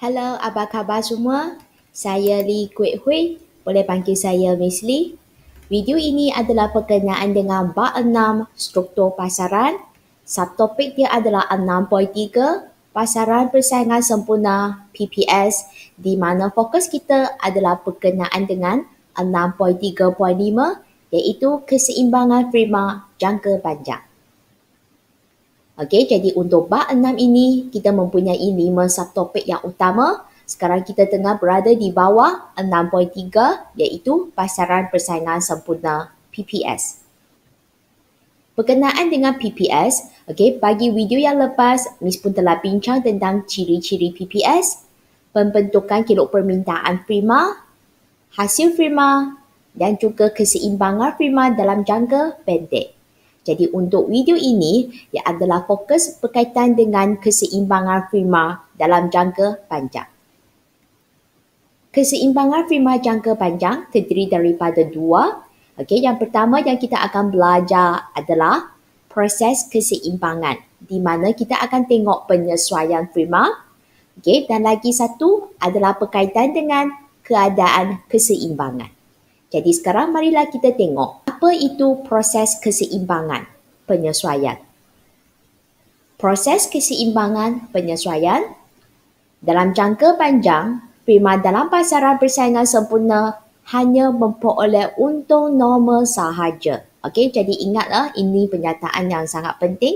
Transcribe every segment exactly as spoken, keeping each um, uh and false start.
Halo, apa khabar semua? Saya Lee Kuek Hui, boleh panggil saya Miss Lee. Video ini adalah perkenaan dengan bab enam struktur pasaran. Subtopik dia adalah enam titik tiga pasaran persaingan sempurna P P S, di mana fokus kita adalah perkenaan dengan enam titik tiga titik lima iaitu keseimbangan prima jangka panjang. Okey, jadi untuk bab enam ini kita mempunyai lima subtopik yang utama. Sekarang kita tengah berada di bawah enam titik tiga iaitu pasaran persaingan sempurna P P S. Berkenaan dengan P P S, okey, bagi video yang lepas, Miss pun telah bincang tentang ciri-ciri P P S, pembentukan kilog permintaan prima, hasil prima dan juga keseimbangan prima dalam jangka pendek. Jadi untuk video ini, ia adalah fokus berkaitan dengan keseimbangan prima dalam jangka panjang. Keseimbangan prima jangka panjang terdiri daripada dua. Okey, yang pertama yang kita akan belajar adalah proses keseimbangan, di mana kita akan tengok penyesuaian prima. Okey, dan lagi satu adalah berkaitan dengan keadaan keseimbangan. Jadi sekarang marilah kita tengok apa itu proses keseimbangan penyesuaian. Proses keseimbangan penyesuaian dalam jangka panjang, prima dalam pasaran persaingan sempurna hanya memperoleh untung normal sahaja. Okey, jadi ingatlah ini pernyataan yang sangat penting.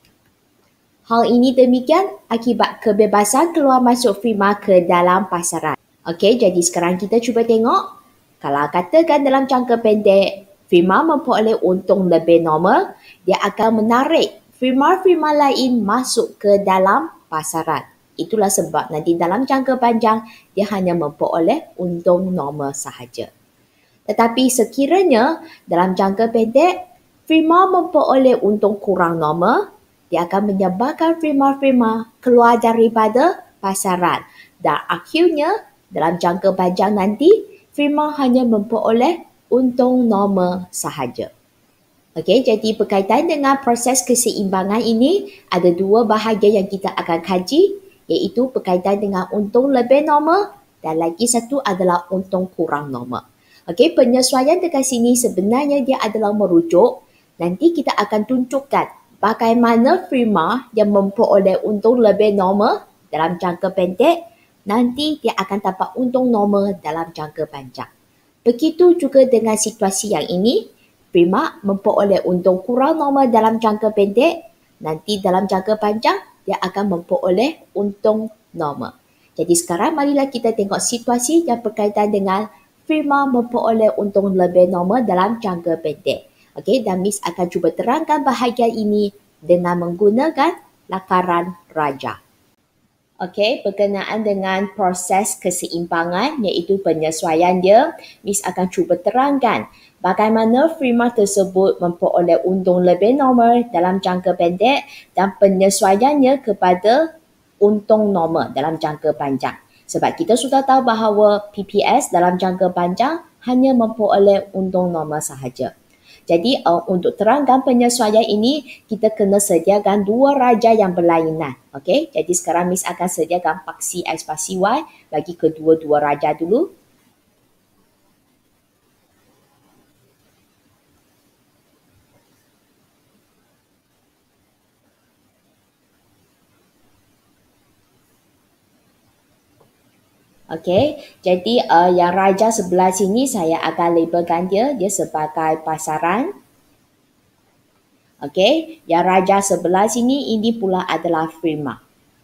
Hal ini demikian akibat kebebasan keluar masuk prima ke dalam pasaran. Okey, jadi sekarang kita cuba tengok. Kalau katakan dalam jangka pendek, firma memperoleh untung lebih normal, dia akan menarik firma-firma lain masuk ke dalam pasaran. Itulah sebab nanti dalam jangka panjang, dia hanya memperoleh untung normal sahaja. Tetapi sekiranya dalam jangka pendek, firma memperoleh untung kurang normal, dia akan menyebabkan firma-firma keluar daripada pasaran. Dan akhirnya, dalam jangka panjang nanti, firma hanya memperoleh untung normal sahaja. Okey, jadi berkaitan dengan proses keseimbangan ini, ada dua bahagian yang kita akan kaji, iaitu berkaitan dengan untung lebih normal dan lagi satu adalah untung kurang normal. Okey, penyesuaian dekat sini sebenarnya dia adalah merujuk, nanti kita akan tunjukkan bagaimana firma yang memperoleh untung lebih normal dalam jangka pendek, nanti dia akan dapat untung normal dalam jangka panjang. Begitu juga dengan situasi yang ini, firma memperoleh untung kurang normal dalam jangka pendek, nanti dalam jangka panjang dia akan memperoleh untung normal. Jadi sekarang marilah kita tengok situasi yang berkaitan dengan firma memperoleh untung lebih normal dalam jangka pendek. Okey, dan Miss akan cuba terangkan bahagian ini dengan menggunakan lakaran raja. Okey, berkenaan dengan proses keseimbangan iaitu penyesuaian dia, Miss akan cuba terangkan bagaimana firma tersebut memperoleh untung lebih normal dalam jangka pendek dan penyesuaiannya kepada untung normal dalam jangka panjang. Sebab kita sudah tahu bahawa P P S dalam jangka panjang hanya memperoleh untung normal sahaja. Jadi uh, untuk terangkan penyesuaian ini, kita kena sediakan dua raja yang berlainan. Okey, jadi sekarang Miss akan sediakan paksi X, paksi Y bagi kedua-dua raja dulu. Okey, jadi uh, yang raja sebelah sini saya akan labelkan dia, dia sebagai pasaran. Okey, yang raja sebelah sini ini pula adalah firma.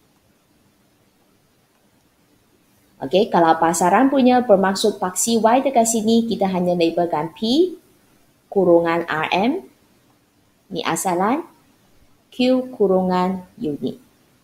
Okey, kalau pasaran punya bermaksud paksi Y dekat sini, kita hanya labelkan P kurungan R M, ni asalan, Q kurungan unit.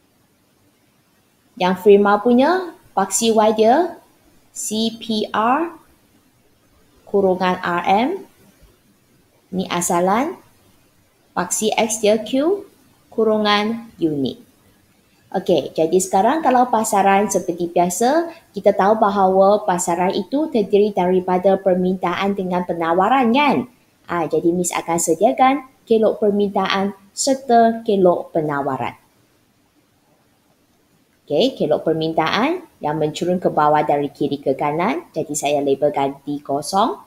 Yang firma punya paksi Y dia C P R kurungan R M, ni asalan, paksi X dia Q kurungan unit. Okey, jadi sekarang kalau pasaran seperti biasa, kita tahu bahawa pasaran itu terdiri daripada permintaan dengan penawaran kan? Ah, jadi Miss akan sediakan kilog permintaan serta kilog penawaran. Okey, kelok permintaan yang mencurun ke bawah dari kiri ke kanan, jadi saya labelkan D kosong.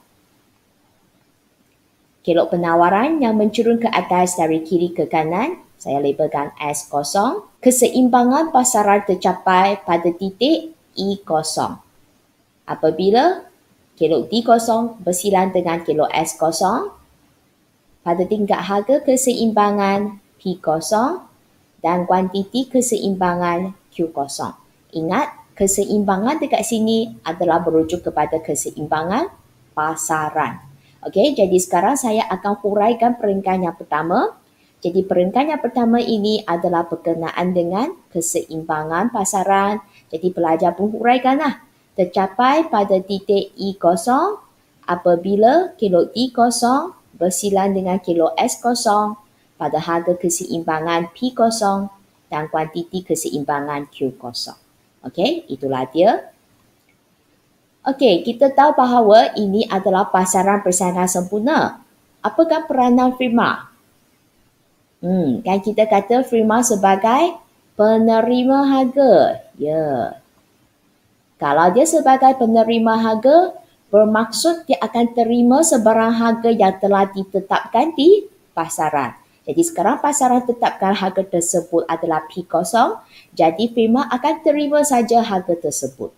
Kelok penawaran yang mencurun ke atas dari kiri ke kanan, saya labelkan S kosong. Keseimbangan pasaran tercapai pada titik E kosong. Apabila kelok D kosong bersilang dengan kelok S kosong, pada tingkat harga keseimbangan P kosong dan kuantiti keseimbangan Q kosong. Ingat, keseimbangan dekat sini adalah merujuk kepada keseimbangan pasaran. Okey, jadi sekarang saya akan huraikan perenggan yang pertama. Jadi perenggan yang pertama ini adalah berkenaan dengan keseimbangan pasaran. Jadi pelajar pun huraikanlah. Tercapai pada titik E kosong apabila kelok D kosong bersilang dengan kelok S kosong pada harga keseimbangan P kosong dan kuantiti keseimbangan Q kosong. Okey, itulah dia. Okey, kita tahu bahawa ini adalah pasaran persaingan sempurna. Apakah peranan firma? Hmm, kan kita kata firma sebagai penerima harga. Ya. Kalau dia sebagai penerima harga, bermaksud dia akan terima sebarang harga yang telah ditetapkan di pasaran. Jadi sekarang pasaran tetapkan harga tersebut adalah P kosong, jadi firma akan terima saja harga tersebut.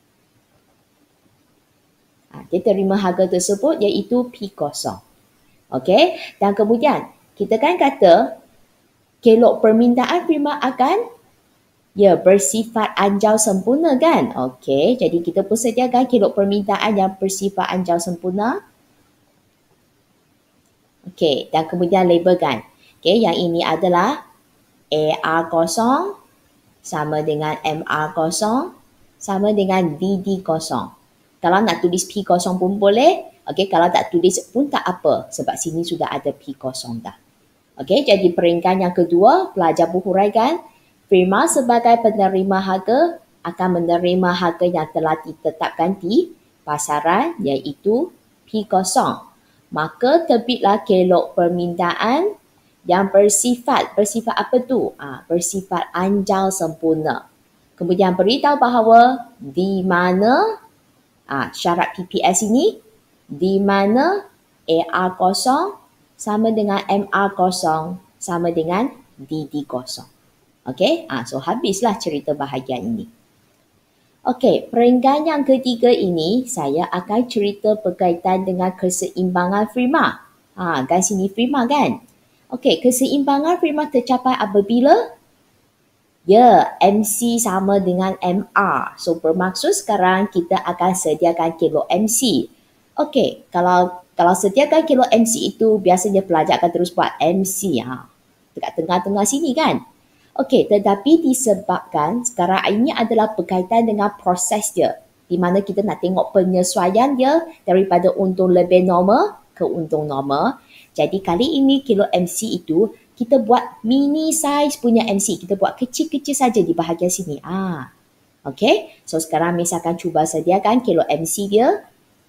Ha, dia terima harga tersebut iaitu P kosong. Okey, dan kemudian kita kan kata kelok permintaan firma akan ya bersifat anjau sempurna kan? Okey, jadi kita pun sediakan kelok permintaan yang bersifat anjau sempurna. Okey, dan kemudian labelkan. Okey, yang ini adalah A R kosong sama dengan M R kosong sama dengan D D kosong. Kalau nak tulis P kosong pun boleh. Okey, kalau tak tulis pun tak apa sebab sini sudah ada P kosong dah. Okey, jadi perenggan yang kedua, pelajar berhuraikan firma sebagai penerima harga akan menerima harga yang telah ditetapkan di pasaran iaitu P kosong. Maka terbitlah kelok permintaan yang bersifat, bersifat apa tu? Ah, bersifat anjau sempurna. Kemudian beritahu bahawa di mana ah, syarat P P S ini, di mana A R kosong sama dengan M R kosong sama dengan D D kosong. Okey, ah, so habislah cerita bahagian ini. Okey, perenggan yang ketiga ini saya akan cerita berkaitan dengan keseimbangan firma. Ha, kan sini firma kan? Okey, keseimbangan firma tercapai apabila ya, M C sama dengan M R. So bermaksud sekarang kita akan sediakan kelok M C. Okey, kalau kalau sediakan kelok M C itu biasanya pelajar akan terus buat M C ha. Dekat tengah-tengah sini kan. Okey, tetapi disebabkan sekarang ini adalah berkaitan dengan proses dia, di mana kita nak tengok penyesuaian dia daripada untung lebih normal ke untung normal. Jadi kali ini kelok M C itu kita buat mini size punya M C, kita buat kecil-kecil saja di bahagian sini. Ah, okey. So sekarang Miss akan cuba sediakan kelok M C dia.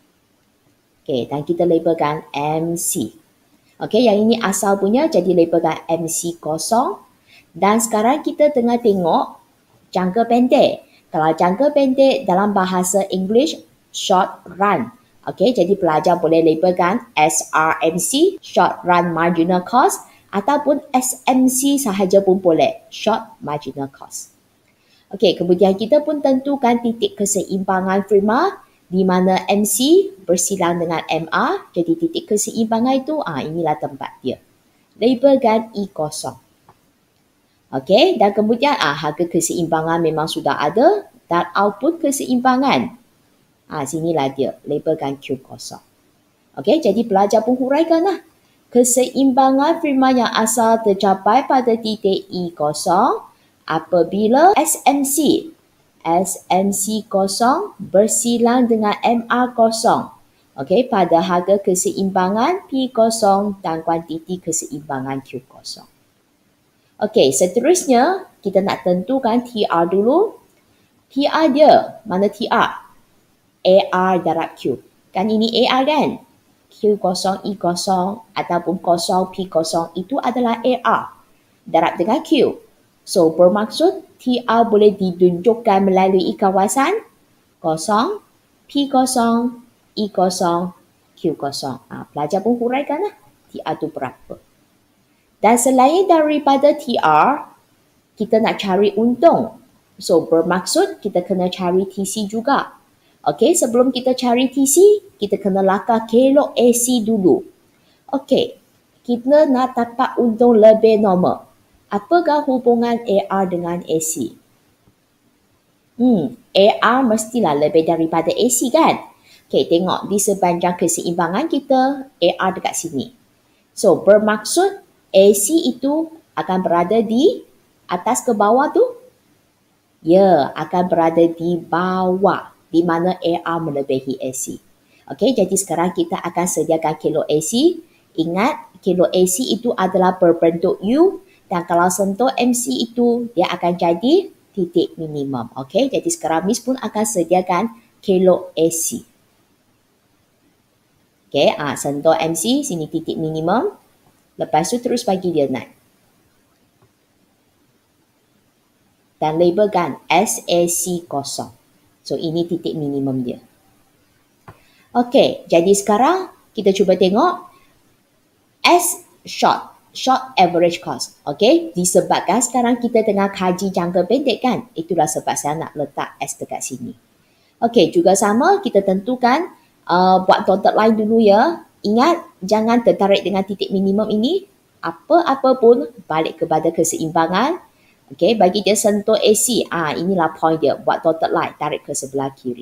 Okey, dan kita labelkan M C. Okey, yang ini asal punya, jadi labelkan M C kosong. Dan sekarang kita tengah tengok jangka pendek. Kalau jangka pendek dalam bahasa English, short run. Okey, jadi pelajar boleh labelkan S R M C, short run marginal cost, ataupun S M C sahaja pun boleh, short marginal cost. Okey, kemudian kita pun tentukan titik keseimbangan firma di mana M C bersilang dengan M R, jadi titik keseimbangan itu, ah inilah tempat dia. Labelkan E kosong. Okey, dan kemudian ah harga keseimbangan memang sudah ada dan output keseimbangan. Ah sinilah dia, labelkan Q kosong. Okey, jadi pelajar pun huraikanlah. Keseimbangan firma yang asal tercapai pada titik E kosong apabila S M C S M C kosong bersilang dengan M R kosong. Okey, pada harga keseimbangan P kosong dan kuantiti keseimbangan Q kosong. Okey, seterusnya kita nak tentukan T R dulu. T R dia, mana T R? A R darab Q. Kan ini A R kan? Q kosong, E kosong ataupun kosong, P kosong itu adalah A R darab dengan Q. So bermaksud T R boleh ditunjukkan melalui kawasan kosong, P kosong, E kosong, Q kosong. Ha, pelajar pun huraikan lah T R tu berapa. Dan selain daripada T R, kita nak cari untung. So, bermaksud kita kena cari T C juga. Okey, sebelum kita cari T C, kita kena lakar kelok A C dulu. Okey, kita nak dapat untung lebih normal. Apakah hubungan A R dengan A C? Hmm, A R mestilah lebih daripada A C kan? Okey, tengok di sepanjang keseimbangan kita, A R dekat sini. So, bermaksud A C itu akan berada di atas ke bawah tu? Ya, akan berada di bawah, di mana A R melebihi A C. Okey, jadi sekarang kita akan sediakan kelok A C. Ingat, kelok A C itu adalah berbentuk U, dan kalau sentuh M C itu, dia akan jadi titik minimum. Okey, jadi sekarang Miss pun akan sediakan kelok A C. Okey, ah, sentuh M C, sini titik minimum. Lepas tu terus bagi dia naik. Dan labelkan S A C kosong. So, ini titik minimum dia. Okey, jadi sekarang kita cuba tengok S short, short average cost. Okey, disebabkan sekarang kita tengah kaji jangka pendek kan? Itulah sebab saya nak letak S dekat sini. Okey, juga sama kita tentukan uh, buat dotted line dulu ya. Ingat, jangan tertarik dengan titik minimum ini. Apa-apa pun balik kepada keseimbangan. Okey, bagi dia sentuh A C. Ah, inilah point dia. Buat dotted line, tarik ke sebelah kiri.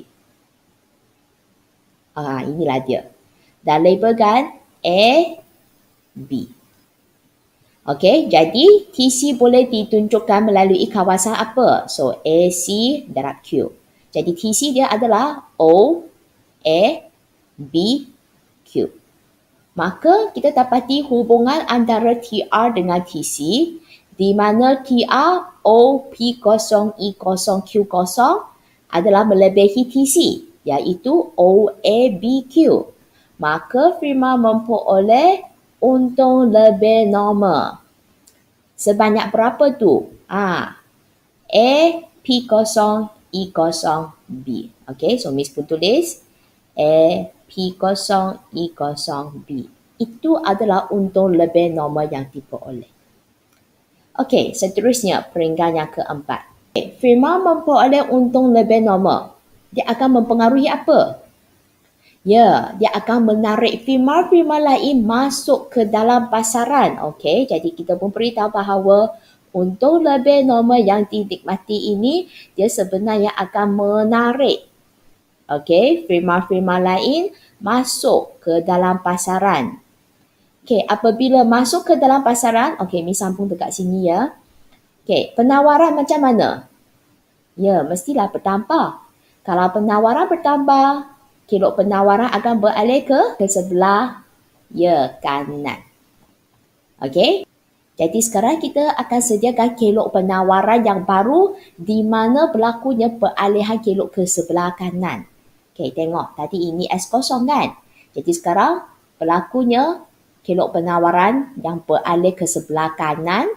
Ah, inilah dia. Dan labelkan A, B. Okey, jadi T C boleh ditunjukkan melalui kawasan apa? So, A C darab Q. Jadi T C dia adalah O, A, B, Q. Maka kita dapati hubungan antara T R dengan T C, di mana T R, O, P kosong, E kosong, Q kosong adalah melebihi T C, iaitu O, A, B, Q. Maka firma memperoleh untung lebih normal. Sebanyak berapa tu? Ah, A, P kosong, E kosong, B. Okey, so Miss pun tulis A, P kosong, E kosong, B. Itu adalah untung lebih normal yang diperoleh. Okey, seterusnya peringkat yang keempat. Okay, firma memperoleh untung lebih normal. Dia akan mempengaruhi apa? Ya, dia akan menarik firma-firma lain masuk ke dalam pasaran. Okey, jadi kita pun beritahu bahawa untung lebih normal yang dinikmati ini, dia sebenarnya akan menarik okey, firma-firma lain masuk ke dalam pasaran. Okey, apabila masuk ke dalam pasaran, okey, Miss sambung dekat sini ya. Okey, penawaran macam mana? Ya, mestilah bertambah. Kalau penawaran bertambah, kelok penawaran akan beralih ke, ke sebelah ya kanan. Okey, jadi sekarang kita akan sediakan kelok penawaran yang baru di mana berlakunya peralihan kelok ke sebelah kanan. Okey, tengok tadi ini S kosong kan? Jadi sekarang berlakunya kelok penawaran yang beralih ke sebelah kanan.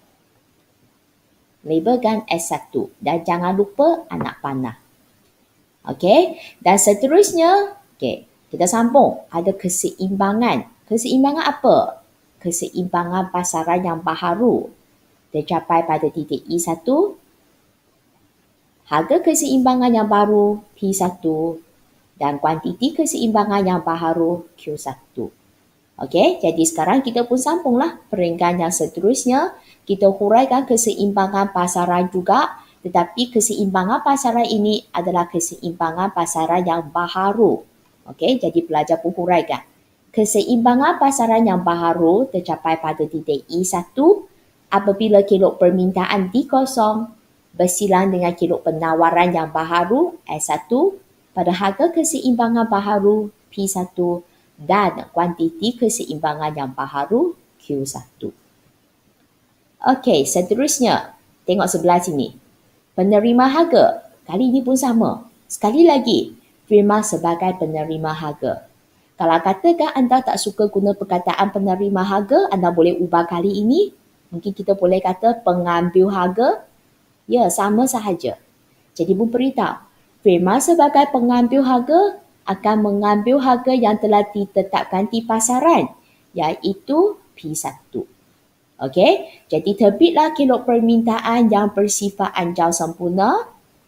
Labelkan S satu dan jangan lupa anak panah. Okey, dan seterusnya, okey, kita sambung. Ada keseimbangan. Keseimbangan apa? Keseimbangan pasaran yang baharu tercapai pada titik E satu. Harga keseimbangan yang baru P satu dan kuantiti keseimbangan yang baharu Q satu. Okey, jadi sekarang kita pun sambunglah peringkat yang seterusnya. Kita huraikan keseimbangan pasaran juga, tetapi keseimbangan pasaran ini adalah keseimbangan pasaran yang baharu. Okey, jadi pelajar pun huraikan. Keseimbangan pasaran yang baharu tercapai pada titik E satu apabila kelok permintaan D kosong bersilang dengan kelok penawaran yang baharu S satu pada harga keseimbangan baharu P satu dan kuantiti keseimbangan yang baharu Q satu. Okey, seterusnya tengok sebelah sini. Penerima harga, kali ini pun sama. Sekali lagi, firma sebagai penerima harga. Kalau katakan anda tak suka guna perkataan penerima harga, anda boleh ubah kali ini. Mungkin kita boleh kata pengambil harga. Ya, sama sahaja. Jadi memberitahu, firma sebagai pengambil harga akan mengambil harga yang telah ditetapkan di pasaran, iaitu P satu. Okey, jadi terbitlah kilo permintaan yang bersifat anjal sempurna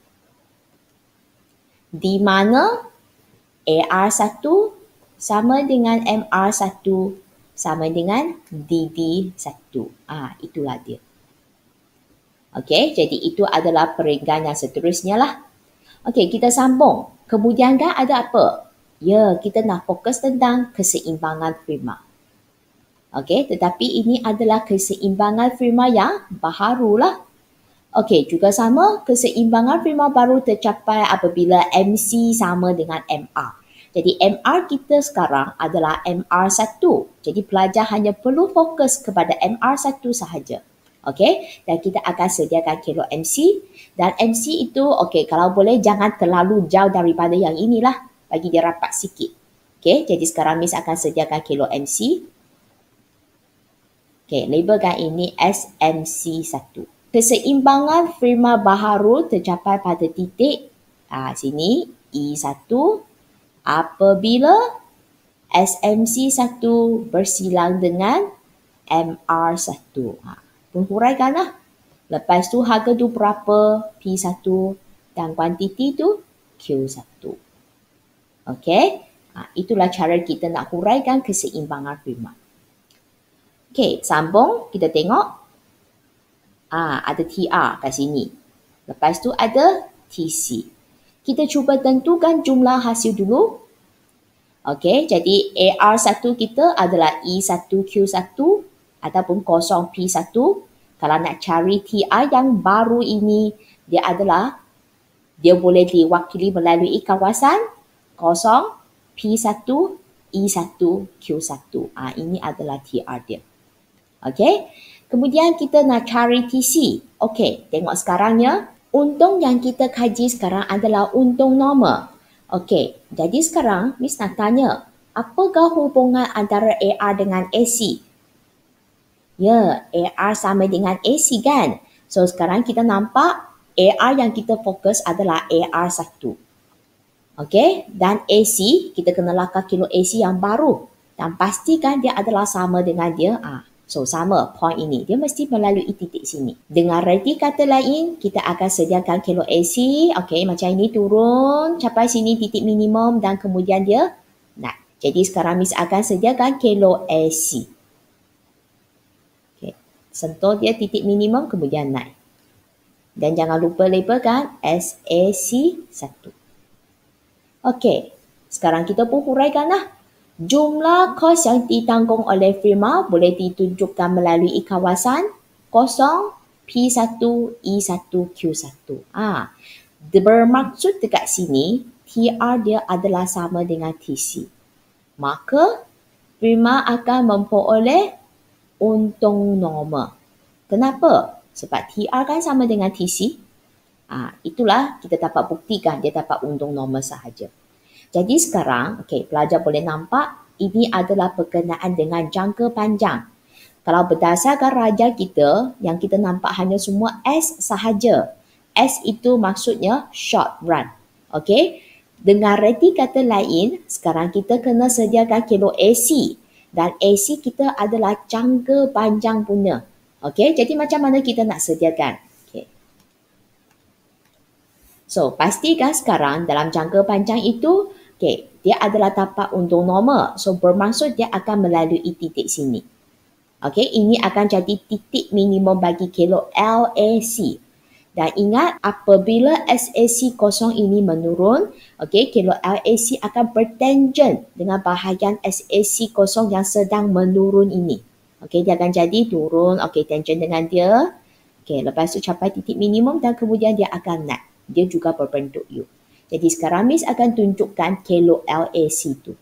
di mana A R satu sama dengan M R satu sama dengan D D satu. Ah, itulah dia. Okey, jadi itu adalah peringgan yang seterusnya lah. Okey, kita sambung. Kemudian kan ada apa? Ya, kita nak fokus tentang keseimbangan firma. Okey, tetapi ini adalah keseimbangan firma yang baharu lah. Okey, juga sama, keseimbangan firma baru tercapai apabila M C sama dengan M R. Jadi M R kita sekarang adalah M R satu. Jadi pelajar hanya perlu fokus kepada M R satu sahaja. Okey, dan kita akan sediakan kilo M C. Dan M C itu, okey, kalau boleh jangan terlalu jauh daripada yang inilah. Bagi dia rapat sikit. Okey, jadi sekarang Miss akan sediakan kilo M C. Okey, labelkan ini S M C satu. Keseimbangan firma baharu tercapai pada titik ah, sini E satu apabila S M C satu bersilang dengan M R satu. Ha, penghuraikanlah. Lepas tu harga tu berapa P satu dan kuantiti tu Q satu. Okey, ha, itulah cara kita nak huraikan keseimbangan firma. Okey, sambung kita tengok. Ah, ada T R kat sini. Lepas tu ada T C. Kita cuba tentukan jumlah hasil dulu. Okey, jadi A R satu kita adalah E satu Q satu ataupun kosong P satu. Kalau nak cari T R yang baru ini, dia adalah, dia boleh diwakili melalui kawasan kosong P satu, E satu, Q satu. Ah, ini adalah T R dia. Okey. Kemudian kita nak cari T C. Okey, tengok sekarangnya. Untung yang kita kaji sekarang adalah untung normal. Okey, jadi sekarang Miss nak tanya, apakah hubungan antara A R dengan A C? Ya, A R sama dengan A C kan? So sekarang kita nampak A R yang kita fokus adalah A R satu. Okey, dan A C, kita kena lakar kilo A C yang baru. Dan pastikan dia adalah sama dengan dia. Ah. So, sama point ini. Dia mesti melalui titik sini. Dengan reti kata lain, kita akan sediakan kilo A C. Okey, macam ini turun. Capai sini titik minimum dan kemudian dia naik. Jadi, sekarang Miss akan sediakan kilo A C. Okey, sentuh dia titik minimum kemudian naik. Dan jangan lupa labelkan S A C satu. Okey, sekarang kita pun huraikanlah. Jumlah kos yang ditanggung oleh firma boleh ditunjukkan melalui kawasan kosong P satu, E satu, Q satu. Ah, bermaksud dekat sini T R dia adalah sama dengan T C. Maka firma akan memperoleh untung normal. Kenapa? Sebab T R kan sama dengan T C. Ah, itulah kita dapat buktikan dia dapat untung normal sahaja. Jadi sekarang, okay, pelajar boleh nampak ini adalah berkenaan dengan jangka panjang. Kalau berdasarkan raja kita, yang kita nampak hanya semua S sahaja. S itu maksudnya short run. Okay? Dengan reti kata lain, sekarang kita kena sediakan kilo A C. Dan A C kita adalah jangka panjang punya. Okay? Jadi macam mana kita nak sediakan? Okay. So, pastikan sekarang dalam jangka panjang itu, okay, dia adalah tapak untung normal. So, bermaksud dia akan melalui titik sini. Okay, ini akan jadi titik minimum bagi kilo L A C. Dan ingat, apabila S A C kosong ini menurun, okay, kilo L A C akan bertangent dengan bahagian S A C kosong yang sedang menurun ini. Okay, dia akan jadi turun, okay, tangent dengan dia. Okay, lepas tu capai titik minimum dan kemudian dia akan naik. Dia juga berbentuk U. Jadi sekarang Miss akan tunjukkan kilo L A C tu.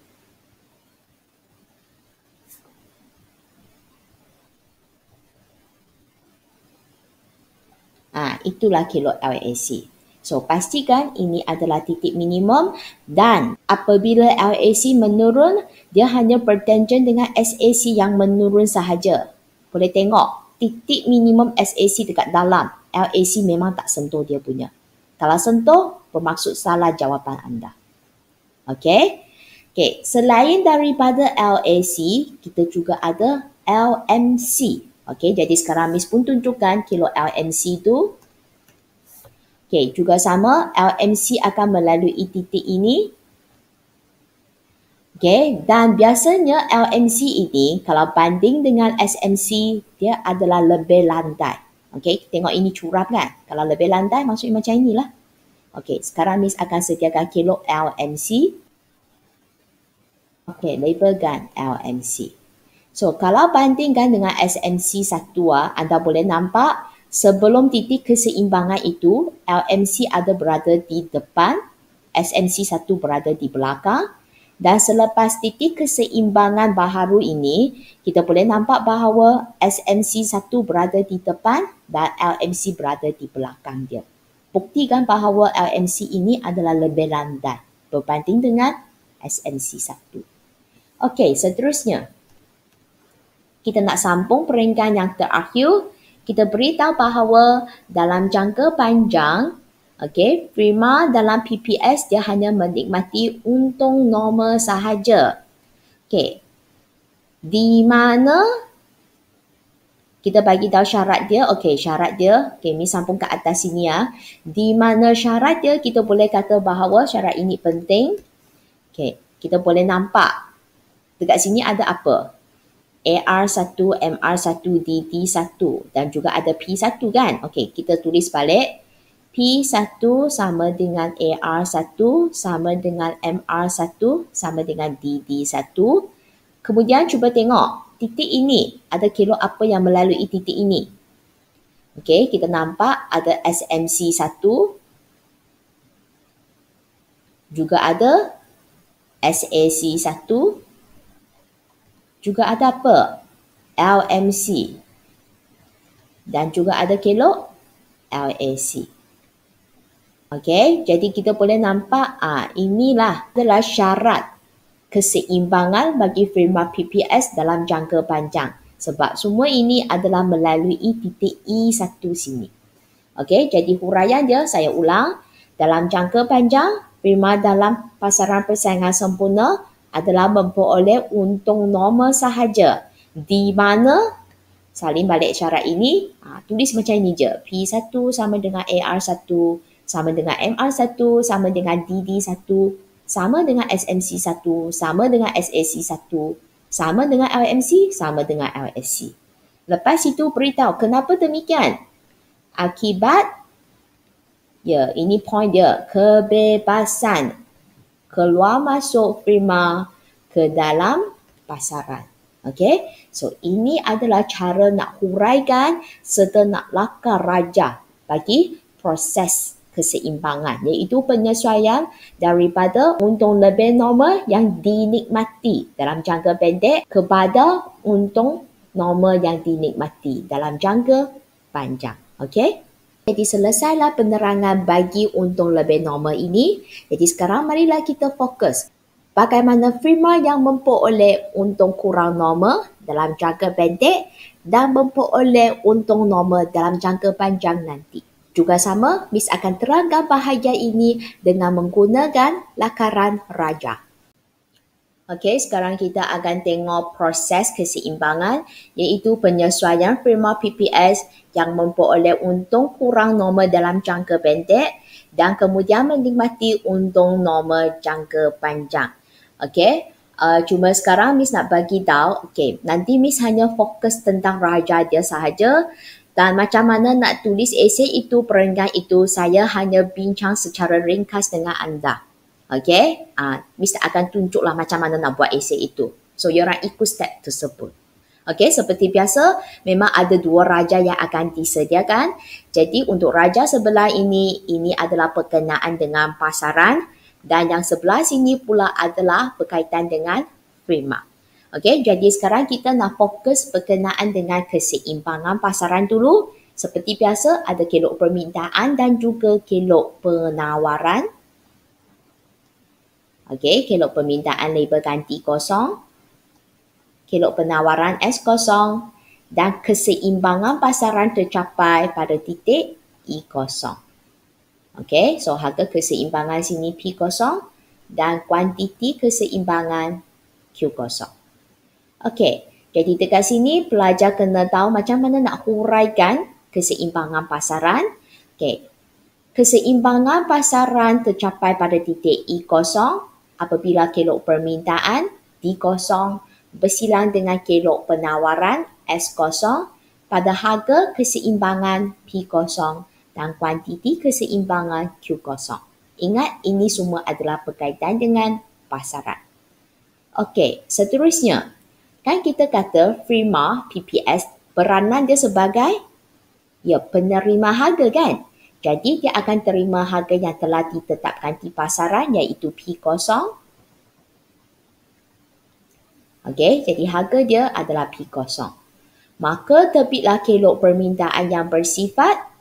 Ah, itulah kilo L A C. So, pastikan ini adalah titik minimum dan apabila L A C menurun, dia hanya bertangent dengan S A C yang menurun sahaja. Boleh tengok titik minimum S A C dekat dalam. L A C memang tak sentuh dia punya. Kalau sentuh, bermaksud salah jawapan anda. Okey. Okey, selain daripada L A C, kita juga ada L M C. Okey, jadi sekarang Miss pun tunjukkan kilo L M C tu. Okey, juga sama, L M C akan melalui titik ini. Okey, dan biasanya L M C ini kalau banding dengan S M C, dia adalah lebih landai. Okey, tengok ini curam kan? Kalau lebih landai maksudnya macam inilah. Okey, sekarang Miss akan sediakan kilo L M C. Okey, labelkan L M C. So, kalau bandingkan dengan S M C satu, anda boleh nampak sebelum titik keseimbangan itu, L M C ada berada di depan, S M C satu berada di belakang. Dan selepas titik keseimbangan baharu ini, kita boleh nampak bahawa S M C satu berada di depan dan L M C berada di belakang dia. Buktikan bahawa L M C ini adalah lebih landai berbanding dengan S M C satu. Okey, seterusnya. Kita nak sambung peringkat yang terakhir. Kita beritahu bahawa dalam jangka panjang, okey, prima dalam P P S dia hanya menikmati untung normal sahaja. Okey. Di mana kita bagi tahu syarat dia. Okey, syarat dia. Okey, ni sambung ke atas sini ya. Di mana syarat dia, kita boleh kata bahawa syarat ini penting. Okey, kita boleh nampak dekat sini ada apa? A R satu, M R satu, D D satu dan juga ada P satu kan? Okey, kita tulis balik. P satu sama dengan A R satu sama dengan M R satu sama dengan D D satu. Kemudian cuba tengok titik ini ada kilo apa yang melalui titik ini. Okey, kita nampak ada S M C satu. Juga ada S A C satu. Juga ada apa? L M C. Dan juga ada kilo L A C. Okey, jadi kita boleh nampak ah inilah adalah syarat keseimbangan bagi firma P P S dalam jangka panjang. Sebab semua ini adalah melalui titik E satu sini. Okey, jadi huraian dia saya ulang. Dalam jangka panjang, firma dalam pasaran persaingan sempurna adalah memperoleh untung normal sahaja. Di mana, salin balik syarat ini, ha, tulis macam ini je. P satu sama dengan A R satu, sama dengan M R satu, sama dengan D D satu, sama dengan S M C satu, sama dengan S A C satu, sama dengan L M C, sama dengan L S C. Lepas itu beritahu kenapa demikian. Akibat, ya ini point dia, kebebasan keluar masuk firma ke dalam pasaran. Okey, so ini adalah cara nak huraikan serta nak lakar raja bagi proses keseimbangan, iaitu penyesuaian daripada untung lebih normal yang dinikmati dalam jangka pendek kepada untung normal yang dinikmati dalam jangka panjang. Okey? Jadi selesailah penerangan bagi untung lebih normal ini. Jadi sekarang marilah kita fokus bagaimana firma yang memperoleh untung kurang normal dalam jangka pendek dan memperoleh untung normal dalam jangka panjang nanti. Juga sama, Miss akan terangkan bahagian ini dengan menggunakan lakaran raja. Okey, sekarang kita akan tengok proses keseimbangan iaitu penyesuaian firma P P S yang memperoleh untung kurang normal dalam jangka pendek dan kemudian menikmati untung normal jangka panjang. Okey, uh, cuma sekarang Miss nak bagi tahu, okey, nanti Miss hanya fokus tentang raja dia sahaja dan macam mana nak tulis esei itu, perenggan itu, saya hanya bincang secara ringkas dengan anda. Okey, uh, Miss akan tunjuklah macam mana nak buat esei itu. So, you orang ikut step tersebut. Okey, seperti biasa, memang ada dua raja yang akan disediakan. Jadi, untuk raja sebelah ini, ini adalah berkenaan dengan pasaran dan yang sebelah sini pula adalah berkaitan dengan firma. Okey, jadi sekarang kita nak fokus berkenaan dengan keseimbangan pasaran dulu. Seperti biasa, ada kelok permintaan dan juga kelok penawaran. Okey, kelok permintaan labelkan T kosong, kelok penawaran S kosong dan keseimbangan pasaran tercapai pada titik I kosong. Okey, so harga keseimbangan sini P kosong dan kuantiti keseimbangan Q kosong. Okey, jadi dekat sini pelajar kena tahu macam mana nak huraikan keseimbangan pasaran. Okey, keseimbangan pasaran tercapai pada titik I kosong apabila kelok permintaan D kosong bersilang dengan kelok penawaran S kosong pada harga keseimbangan P kosong dan kuantiti keseimbangan Q kosong. Ingat, ini semua adalah berkaitan dengan pasaran. Okey, seterusnya, kan kita kata Prima P P S peranan dia sebagai ya penerima harga kan? Jadi dia akan terima harga yang telah ditetapkan di pasaran iaitu P kosong. Okey, jadi harga dia adalah P kosong. Maka terbitlah kelok permintaan yang bersifat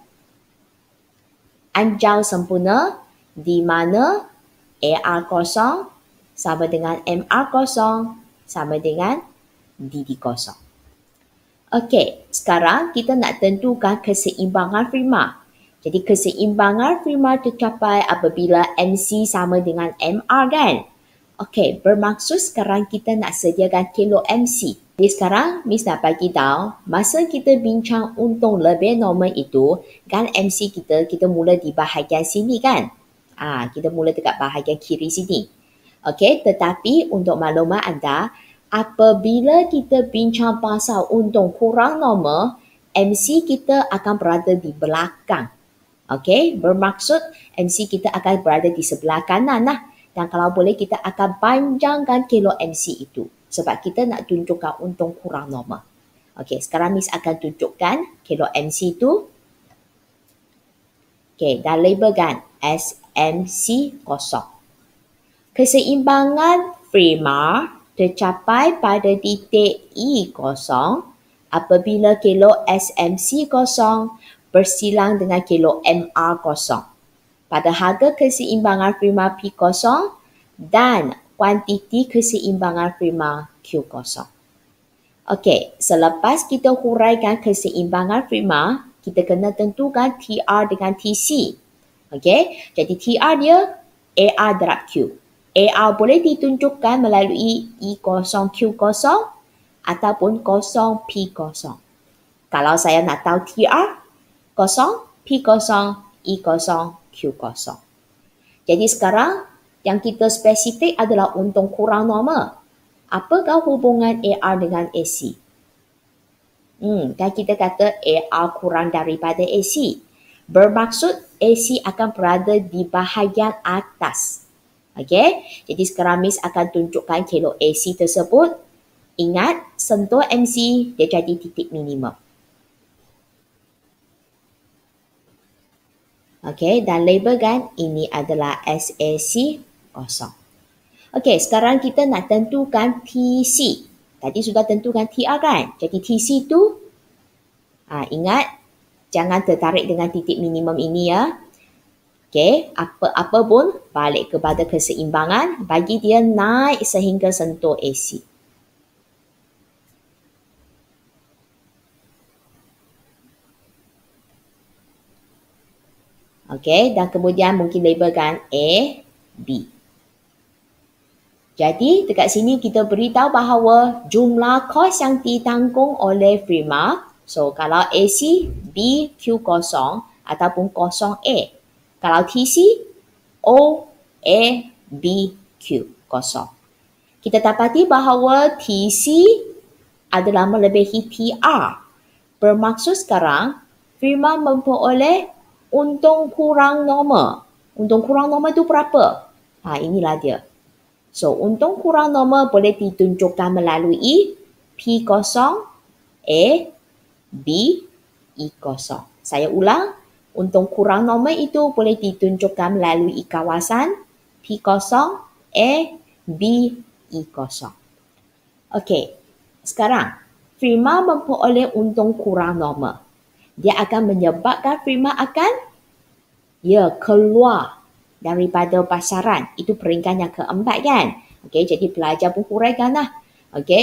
anjau sempurna di mana A R kosong sama dengan M R kosong sama dengan D D kosong. Okey, sekarang kita nak tentukan keseimbangan prima. Jadi keseimbangan prima tercapai apabila M C sama dengan M R kan? Okey, bermaksud sekarang kita nak sediakan kelok M C. Jadi sekarang Miss nak bagi tahu, masa kita bincang untung lebih normal itu, kan M C kita, kita mula di bahagian sini kan? Ah, kita mula dekat bahagian kiri sini. Okey, tetapi untuk maklumat anda, apabila kita bincang pasal untung kurang normal, M C kita akan berada di belakang. Okey, bermaksud M C kita akan berada di sebelah kanan lah. Dan kalau boleh kita akan panjangkan kelok M C itu. Sebab kita nak tunjukkan untung kurang normal. Okey, sekarang Miss akan tunjukkan kelok M C itu. Okey, dah labelkan S M C kosong. Keseimbangan prima tercapai pada titik I kosong apabila kelok S M C kosong bersilang dengan kelok M R kosong pada harga keseimbangan prima P kosong dan kuantiti keseimbangan prima Q kosong. Okey, selepas kita huraikan keseimbangan prima, kita kena tentukan T R dengan T C. Okey, jadi T R dia A R darab Q. A R boleh ditunjukkan melalui I kosong Q kosong ataupun kosong P kosong. Kalau saya nak tahu T R, kosong, P kosong, I kosong, Q kosong. Jadi sekarang yang kita spesifik adalah untung kurang normal. Apakah hubungan A R dengan A C? Hmm, kan kita kata A R kurang daripada A C. Bermaksud A C akan berada di bahagian atas. Okey, jadi sekarang Miss akan tunjukkan kelok A C tersebut. Ingat, sentuh M C dia jadi titik minimum. Okey, dan labelkan ini adalah S A C kosong. Okey, sekarang kita nak tentukan T C. Tadi sudah tentukan T R kan? Jadi T C tu, ha, ingat, jangan tertarik dengan titik minimum ini ya. Okey, apa-apa pun balik kepada keseimbangan, bagi dia naik sehingga sentuh A C. Okey, dan kemudian mungkin labelkan A, B. Jadi, dekat sini kita beritahu bahawa jumlah kos yang ditanggung oleh prima, so kalau A C, B, Q kosong ataupun kosong A. Kalau T C, O, A, B, Q kosong. Kita dapati bahawa T C adalah melebihi T R. Bermaksud sekarang, prima memperoleh untung kurang normal. Untung kurang normal itu berapa? Ha, inilah dia. So, untung kurang normal boleh ditunjukkan melalui P kosong, A, B, I kosong. Saya ulang, untung kurang normal itu boleh ditunjukkan melalui kawasan P kosong, A, B, I kosong. Okey, sekarang prima memperoleh untung kurang normal. Dia akan menyebabkan prima akan ya keluar daripada pasaran. Itu peringkat yang keempat kan. Okey, jadi pelajar pun huraikanlah. Okey,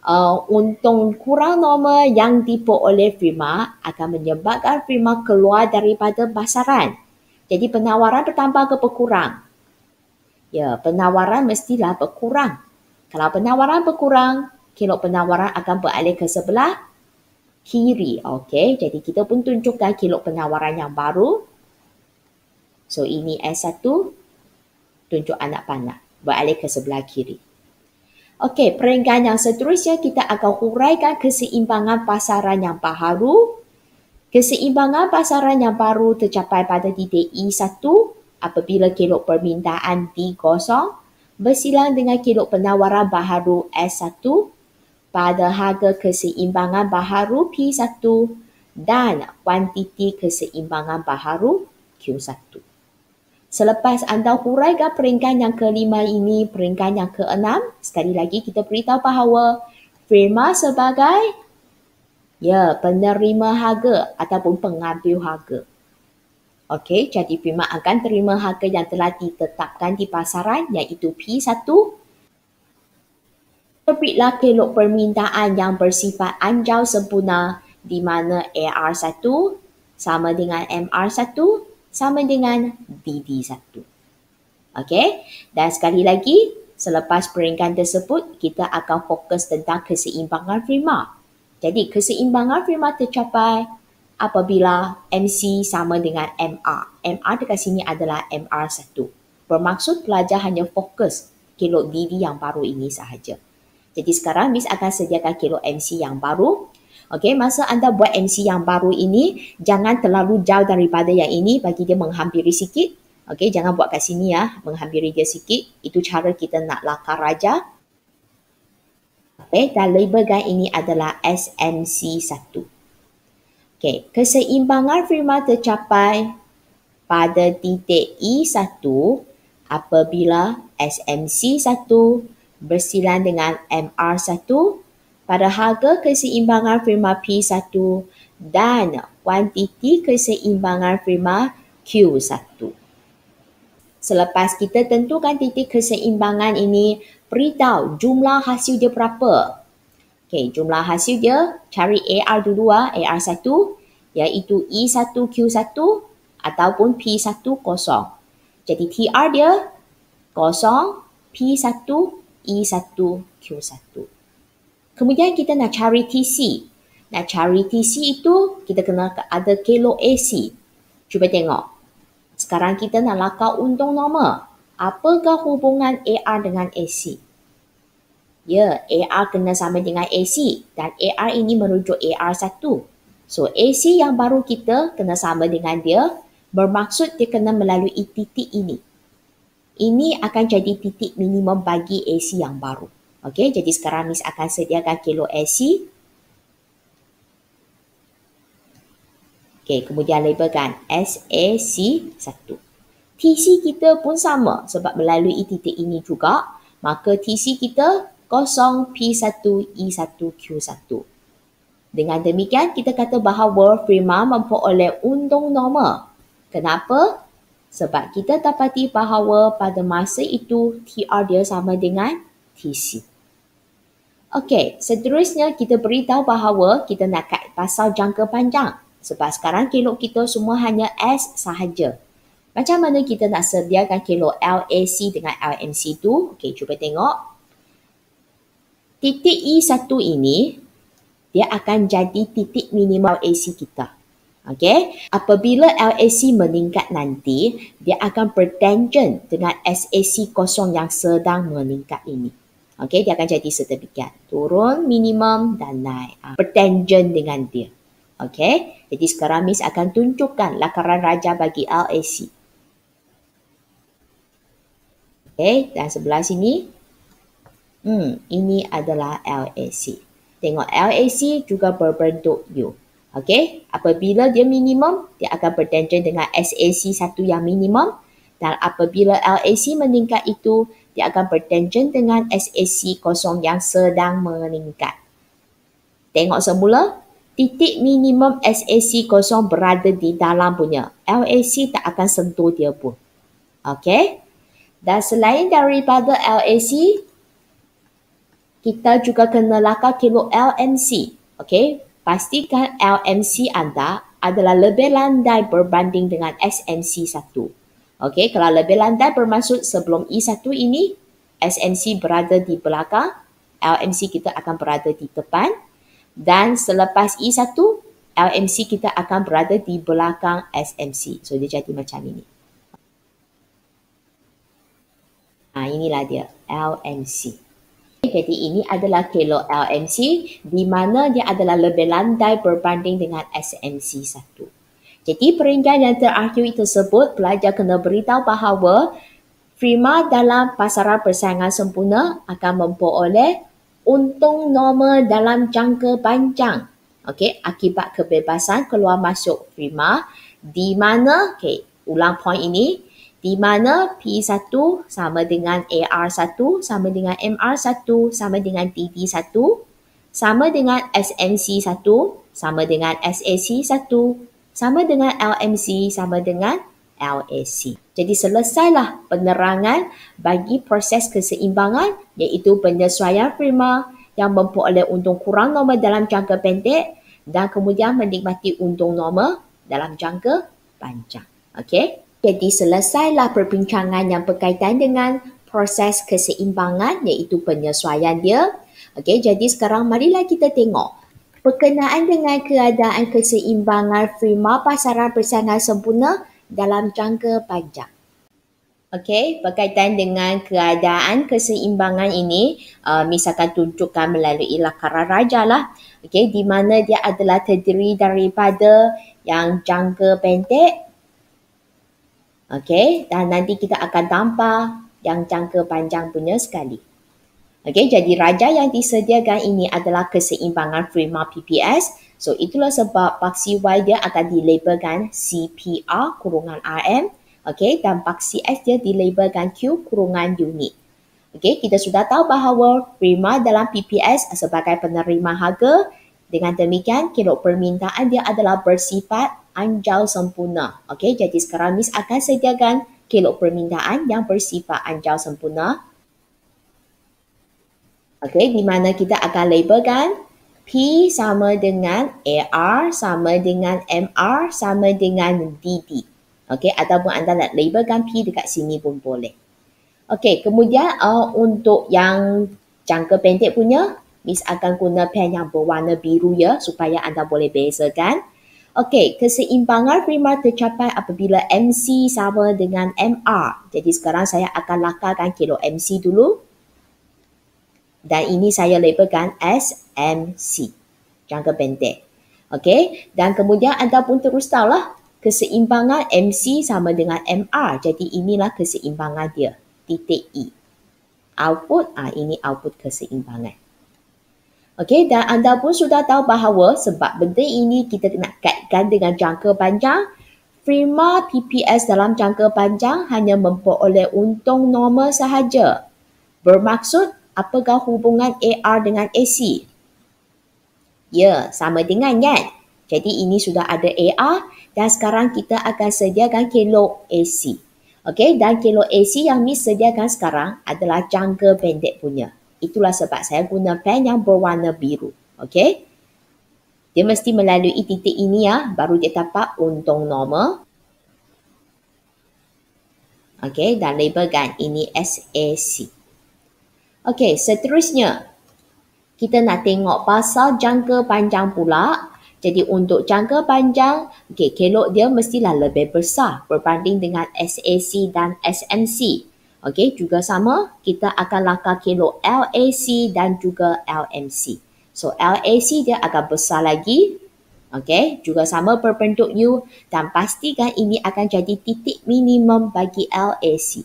uh, untung kurang normal yang diperoleh firma akan menyebabkan firma keluar daripada pasaran. Jadi penawaran bertambah ke berkurang? Ya, penawaran mestilah berkurang. Kalau penawaran berkurang, kilok penawaran akan beralih ke sebelah kiri. Okey, jadi kita pun tunjukkan kilok penawaran yang baru. So ini S satu, tunjuk anak panah, beralih ke sebelah kiri. Okey, peringkat yang seterusnya kita akan huraikan keseimbangan pasaran yang baharu. Keseimbangan pasaran yang baru tercapai pada titik E satu apabila kilok permintaan D kosong bersilang dengan kilok penawaran baharu S satu pada harga keseimbangan baharu P satu dan kuantiti keseimbangan baharu Q satu. Selepas anda huraikan peringkat yang kelima ini, peringkat yang keenam, sekali lagi kita beritahu bahawa firma sebagai ya penerima harga ataupun pengambil harga. Okey, jadi firma akan terima harga yang telah ditetapkan di pasaran iaitu P satu. Terbitlah kilok permintaan yang bersifat anjau sempurna di mana A R satu sama dengan M R satu sama dengan D D satu. Okey, dan sekali lagi selepas peringkat tersebut kita akan fokus tentang keseimbangan firma. Jadi keseimbangan firma tercapai apabila M C sama dengan M R. M R dekat sini adalah M R satu. Bermaksud pelajar hanya fokus kilok D D yang baru ini sahaja. Jadi sekarang Miss akan sediakan kilok M C yang baru. Okey, masa anda buat M C yang baru ini, jangan terlalu jauh daripada yang ini, bagi dia menghampiri sikit. Okey, jangan buat kat sini ya, menghampiri dia sikit. Itu cara kita nak lakar raja. Okey, dan labelkan ini adalah S M C satu. Okey, keseimbangan firma tercapai pada titik E satu apabila S M C satu bersilang dengan M R satu pada harga keseimbangan firma P satu dan kuantiti keseimbangan firma Q satu. Selepas kita tentukan titik keseimbangan ini, beritahu jumlah hasil dia berapa. Okey, jumlah hasil dia cari A R dulu lah, A R satu iaitu E satu Q satu ataupun P satu kosong. Jadi T R dia kosong, P satu, E satu, Q satu. Kemudian kita nak cari T C. Nak cari T C itu kita kena ada kilok A C. Cuba tengok. Sekarang kita nak lakar untung normal. Apakah hubungan A R dengan A C? Ya, A R kena sama dengan A C dan A R ini merujuk A R satu. So, A C yang baru kita kena sama dengan dia, bermaksud dia kena melalui titik ini. Ini akan jadi titik minimum bagi A C yang baru. Okey, jadi sekarang Miss akan sediakan kilok A C. Okey, kemudian labelkan S A C satu. T C kita pun sama sebab melalui titik ini juga, maka T C kita kosong, P satu, E satu, Q satu. Dengan demikian, kita kata bahawa firma memperoleh untung normal. Kenapa? Sebab kita dapati bahawa pada masa itu T R dia sama dengan T C. Okey, seterusnya kita beritahu bahawa kita nak kat pasal jangka panjang. Sebab sekarang kilok kita semua hanya S sahaja. Macam mana kita nak sediakan kilok L A C dengan L M C tu? Okey, cuba tengok. Titik E satu ini, dia akan jadi titik minimal A C kita. Okey, apabila L A C meningkat nanti, dia akan bertangent dengan S A C kosong yang sedang meningkat ini. Okey, dia akan jadi sedemikian. Turun minimum dan naik. Ha, bertangent dengan dia. Okey, jadi sekarang Miss akan tunjukkan lakaran raja bagi L A C. Okey, dan sebelah sini, hmm, ini adalah L A C. Tengok L A C juga berbentuk U. Okey, apabila dia minimum, dia akan bertangent dengan S A C satu yang minimum. Dan apabila L A C meningkat itu, dia akan bertangent dengan S A C kosong yang sedang meningkat. Tengok semula, titik minimum S A C kosong berada di dalam punya. L A C tak akan sentuh dia pun. Okey. Dan selain daripada L A C, kita juga kena lakar kilo L M C. Okey, pastikan L M C anda adalah lebih landai berbanding dengan S M C satu. Okey, kalau lebih landai bermaksud sebelum E satu ini, S M C berada di belakang, L M C kita akan berada di depan, dan selepas E satu, L M C kita akan berada di belakang S M C. So, dia jadi macam ini. Ha, inilah dia, L M C. Jadi ini adalah kilo L M C di mana dia adalah lebih landai berbanding dengan S M C satu. Jadi peringkat yang terakhir tersebut, pelajar kena beritahu bahawa firma dalam pasaran persaingan sempurna akan memperoleh untung normal dalam jangka panjang. Okey, akibat kebebasan keluar masuk firma di mana, okey, ulang poin ini, di mana P satu sama dengan A R satu, sama dengan M R satu, sama dengan T D satu, sama dengan S M C satu, sama dengan S A C satu, sama dengan L M C, sama dengan L A C. Jadi selesailah penerangan bagi proses keseimbangan, iaitu penyesuaian firma yang memperoleh untung kurang normal dalam jangka pendek dan kemudian menikmati untung normal dalam jangka panjang. Okey? Jadi selesailah perbincangan yang berkaitan dengan proses keseimbangan, iaitu penyesuaian dia. Okey, jadi sekarang marilah kita tengok berkenaan dengan keadaan keseimbangan firma pasaran persaingan sempurna dalam jangka panjang. Okey, berkaitan dengan keadaan keseimbangan ini, uh, Miss akan tunjukkan melalui lakaran raja lah. Okey, di mana dia adalah terdiri daripada yang jangka pendek. Okey, dan nanti kita akan tambah yang jangka panjang punya sekali. Okey, jadi raja yang disediakan ini adalah keseimbangan firma P P S. So, itulah sebab paksi Y dia akan dilabelkan C P R kurungan R M. Okey, dan paksi S dia dilabelkan Q kurungan unit. Okey, kita sudah tahu bahawa firma dalam P P S sebagai penerima harga. Dengan demikian, kilo permintaan dia adalah bersifat anjal sempurna. Okey, jadi sekarang Miss akan sediakan kilo permintaan yang bersifat anjal sempurna. Okey, di mana kita akan labelkan P sama dengan A R sama dengan M R sama dengan D D. Okey, ataupun anda nak labelkan P dekat sini pun boleh. Okey, kemudian uh, untuk yang jangka pendek punya, Miss akan guna pen yang berwarna biru ya, supaya anda boleh bezakan. Okey, keseimbangan firma tercapai apabila M C sama dengan M R. Jadi sekarang saya akan lakarkan kilo M C dulu. Dan ini saya labelkan S M C, jangka pendek. Okey, dan kemudian anda pun terus tahulah keseimbangan M C sama dengan M R. Jadi inilah keseimbangan dia, titik E. Output, ah ini output keseimbangan. Okey, dan anda pun sudah tahu bahawa sebab benda ini kita nak kaitkan dengan jangka panjang, firma P P S dalam jangka panjang hanya memperoleh untung normal sahaja. Bermaksud, apakah hubungan A R dengan A C? Ya, sama dengan kan? Jadi ini sudah ada A R dan sekarang kita akan sediakan kilo A C. Okey, dan kilo A C yang Miss sediakan sekarang adalah jangka pendek punya. Itulah sebab saya guna pen yang berwarna biru. Okey? Dia mesti melalui titik ini ya, baru dia dapat untung normal. Okey, dan labelkan ini S A C. Okey, seterusnya kita nak tengok pasal jangka panjang pula. Jadi untuk jangka panjang, okey, kelok dia mestilah lebih besar berbanding dengan S A C dan S M C. Okey, juga sama, kita akan lakar kilo L A C dan juga L M C. So, L A C dia akan besar lagi. Okey, juga sama berbentuk U dan pastikan ini akan jadi titik minimum bagi L A C.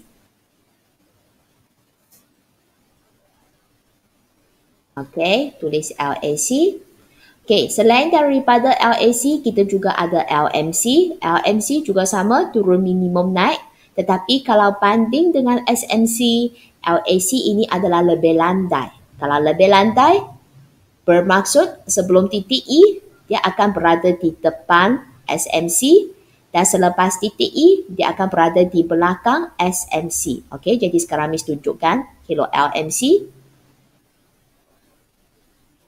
Okey, tulis L A C. Okey, selain daripada L A C, kita juga ada L M C. L M C juga sama, turun minimum naik. Tetapi kalau banding dengan S M C, L A C ini adalah lebih landai. Kalau lebih landai, bermaksud sebelum titik E, dia akan berada di depan S M C dan selepas titik E, dia akan berada di belakang S M C. Okey, jadi sekarang Miss tunjukkan kilo L M C.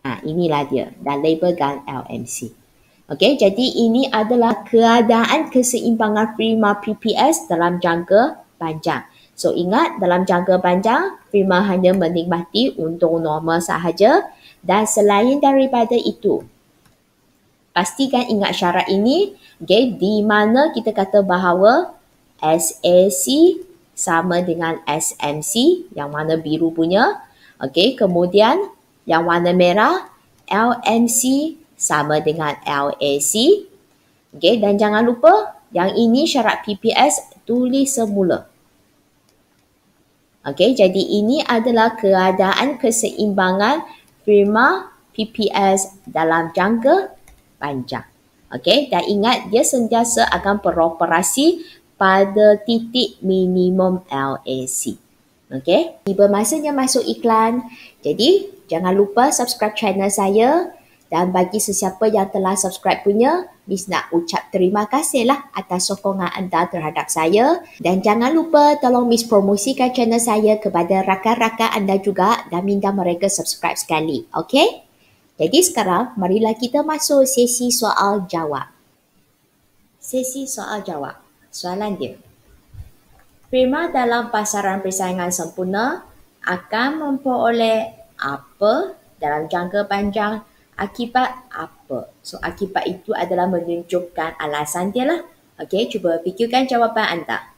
Ha, inilah dia. Dan labelkan L M C. Okey, jadi ini adalah keadaan keseimbangan prima P P S dalam jangka panjang. So ingat, dalam jangka panjang, prima hanya menikmati untung normal sahaja dan selain daripada itu, pastikan ingat syarat ini, okay, di mana kita kata bahawa S A C sama dengan S M C, yang mana biru punya. Okay, kemudian yang warna merah, L M C sama dengan L A C. Okay, dan jangan lupa, yang ini syarat P P S tulis semula. Okay, jadi ini adalah keadaan keseimbangan prima P P S dalam jangka panjang. Okay, dan ingat dia sentiasa akan beroperasi pada titik minimum L A C. Okay, tiba masanya masuk iklan. Jadi, jangan lupa subscribe channel saya. Dan bagi sesiapa yang telah subscribe punya, Miss nak ucap terima kasih lah atas sokongan anda terhadap saya. Dan jangan lupa tolong Miss promosikan channel saya kepada rakan-rakan anda juga dan minta mereka subscribe sekali. Okay? Jadi sekarang, marilah kita masuk sesi soal jawab. Sesi soal jawab. Soalan dia. Prima dalam pasaran persaingan sempurna akan memperoleh apa dalam jangka panjang akibat apa? So, akibat itu adalah menunjukkan alasan dia lah. Okey, cuba fikirkan jawapan anda.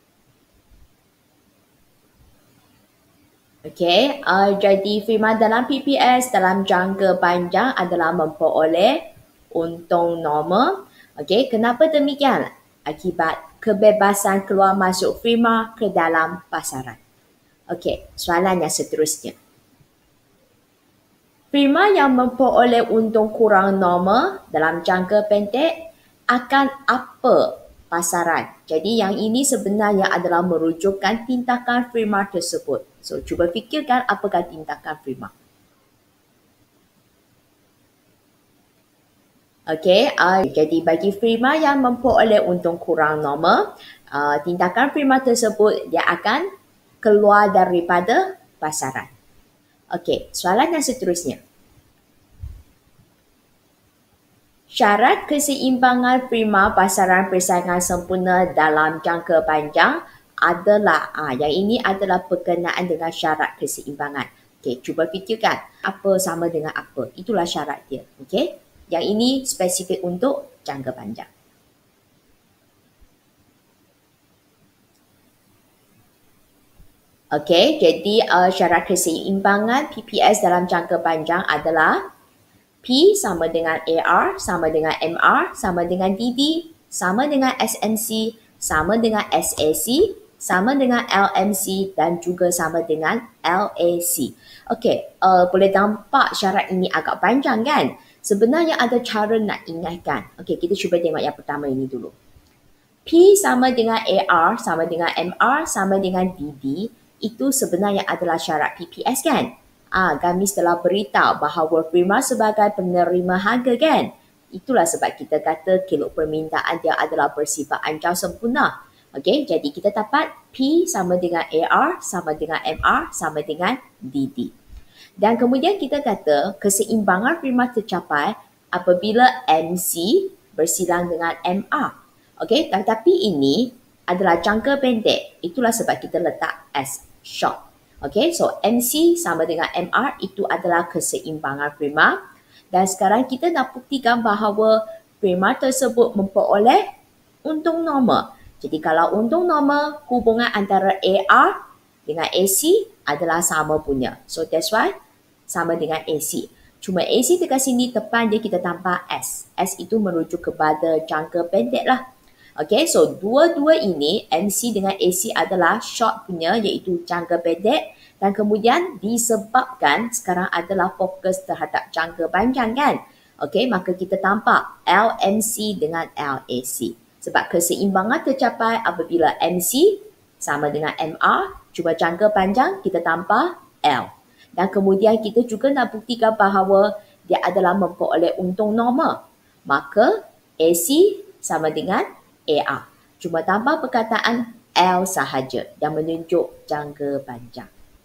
Okey, uh, jadi firma dalam P P S dalam jangka panjang adalah memperoleh untung normal. Okey, kenapa demikian? Akibat kebebasan keluar masuk firma ke dalam pasaran. Okey, soalan yang seterusnya. Firma yang memperoleh untung kurang normal dalam jangka pendek akan apa pasaran? Jadi yang ini sebenarnya adalah merujukkan tindakan firma tersebut. So cuba fikirkan apakah tindakan firma. Okey, uh, jadi bagi firma yang memperoleh untung kurang normal, uh, tindakan firma tersebut dia akan keluar daripada pasaran. Okey, soalan yang seterusnya. Syarat keseimbangan firma pasaran persaingan sempurna dalam jangka panjang adalah, ah, yang ini adalah berkenaan dengan syarat keseimbangan. Okey, cuba fikirkan apa sama dengan apa. Itulah syarat dia. Okey, yang ini spesifik untuk jangka panjang. Okey, jadi uh, syarat keseimbangan P P S dalam jangka panjang adalah P sama dengan A R, sama dengan M R, sama dengan D D, sama dengan S M C, sama dengan S A C, sama dengan L M C dan juga sama dengan L A C. Okey, uh, boleh nampak syarat ini agak panjang kan? Sebenarnya ada cara nak ingatkan. Okey, kita cuba tengok yang pertama ini dulu. P sama dengan A R, sama dengan M R, sama dengan D D, itu sebenarnya adalah syarat P P S kan? Ah, Gamis telah beritahu bahawa firma sebagai penerima harga kan? Itulah sebab kita kata kilog permintaan dia adalah bersifat ancang sempurna. Okey, jadi kita dapat P sama dengan A R, sama dengan M R, sama dengan D D. Dan kemudian kita kata keseimbangan firma tercapai apabila M C bersilang dengan M R. Okey, tetapi ini adalah jangka pendek. Itulah sebab kita letak S, short. Okey, so M C sama dengan M R itu adalah keseimbangan firma. Dan sekarang kita nak buktikan bahawa firma tersebut memperoleh untung normal. Jadi kalau untung normal, hubungan antara A R dengan A C adalah sama punya. So that's why sama dengan A C. Cuma A C dekat sini depan dia kita tambah S. S itu merujuk kepada jangka pendek lah. Okay, so dua-dua ini M C dengan A C adalah short punya iaitu jangka pendek dan kemudian disebabkan sekarang adalah fokus terhadap jangka panjang kan. Okay, maka kita tampak L M C dengan L A C. Sebab keseimbangan tercapai apabila M C sama dengan M R, cuma jangka panjang kita tambah L. Dan kemudian kita juga nak buktikan bahawa dia adalah memperoleh untung normal. Maka A C sama dengan A R. Cuma tambah perkataan L sahaja yang menunjuk jangka panjang.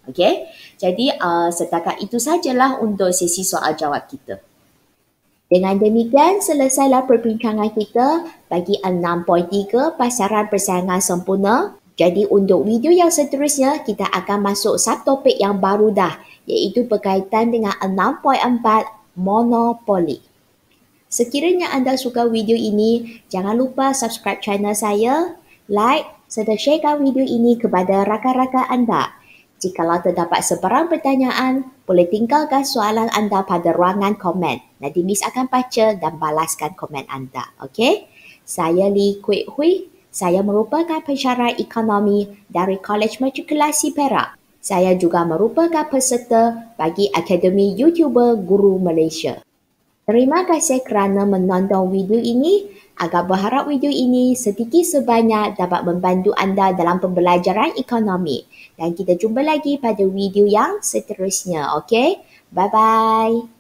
Okey, jadi uh, setakat itu sajalah untuk sesi soal jawab kita. Dengan demikian, selesailah perbincangan kita bagi enam poin tiga pasaran persaingan sempurna. Jadi untuk video yang seterusnya, kita akan masuk subtopik yang baru dah, iaitu berkaitan dengan enam poin empat monopoli. Sekiranya anda suka video ini, jangan lupa subscribe channel saya, like serta sharekan video ini kepada rakan-rakan anda. Jikalau terdapat sebarang pertanyaan, boleh tinggalkan soalan anda pada ruangan komen. Nanti Miss akan baca dan balaskan komen anda. Okey? Saya Lee Kwek Hui. Saya merupakan pensyarah ekonomi dari Kolej Matrikulasi Perak. Saya juga merupakan peserta bagi Akademi YouTuber Guru Malaysia. Terima kasih kerana menonton video ini. Agak berharap video ini sedikit sebanyak dapat membantu anda dalam pembelajaran ekonomi. Dan kita jumpa lagi pada video yang seterusnya. Okey? Bye-bye.